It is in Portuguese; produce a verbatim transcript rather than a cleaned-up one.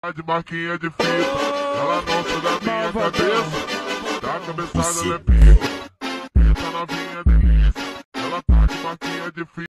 de marquinha de fita, ela não sai da minha cabeça, da cabeçada ela é pica. Essa novinha delícia, ela tá de marquinha de fita.